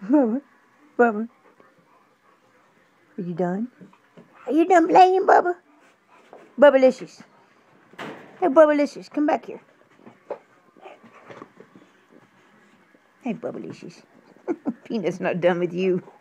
Bubba, Bubba, are you done? Are you done playing, Bubba? Bubbalicious. Hey, Bubbalicious, come back here. Hey, Bubbalicious. Peanut's not done with you.